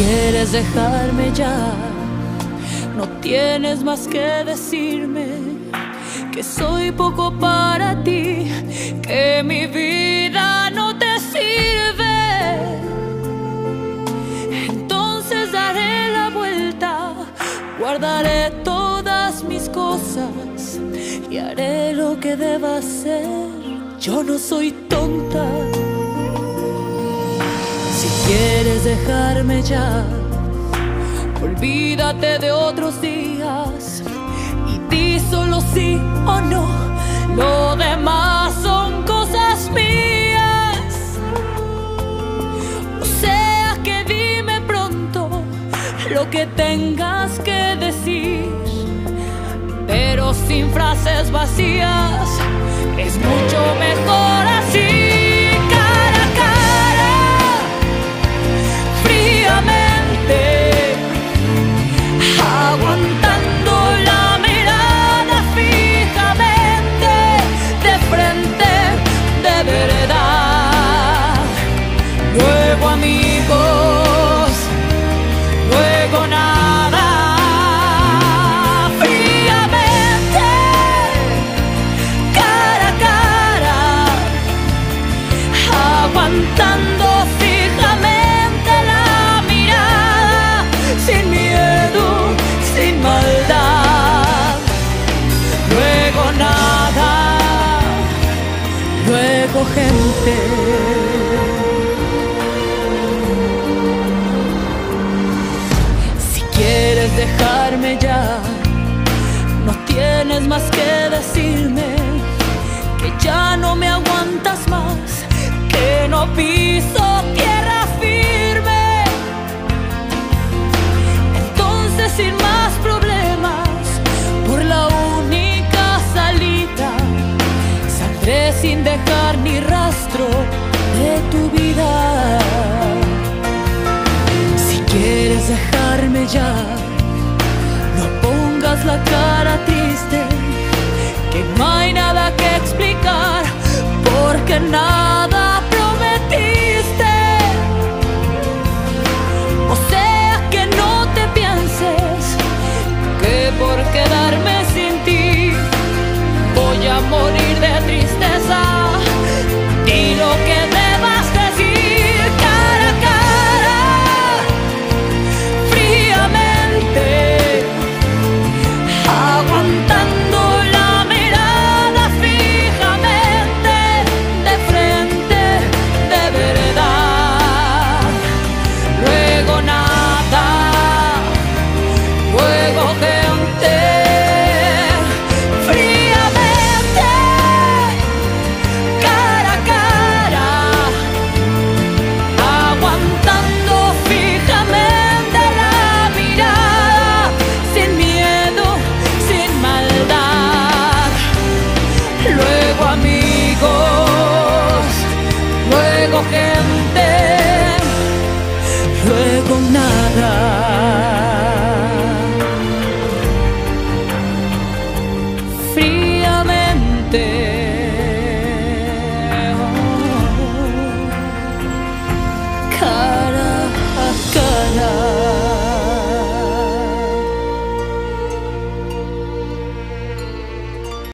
quieres dejarme ya, no tienes más que decirme que soy poco para ti, que mi vida no te sirve. Entonces daré la vuelta, guardaré todas mis cosas y haré lo que deba hacer. Yo no soy tonta. Si quieres dejarme ya, olvídate de otros días y di solo sí o no. Lo demás son cosas mías. O sea que dime pronto lo que tengas que decir, pero sin frases vacías. Es mucho mejor así. Cara a cara, fríamente, aguantando la mirada fijamente, de frente, de verdad. Luego amigos, luego nada. Fríamente, cara a cara, aguantando fijamente la mirada, sin miedo, sin maldad. Luego nada, luego gente. Si quieres dejarme ya, no tienes más que decirme que ya no me aguantas más, que no piso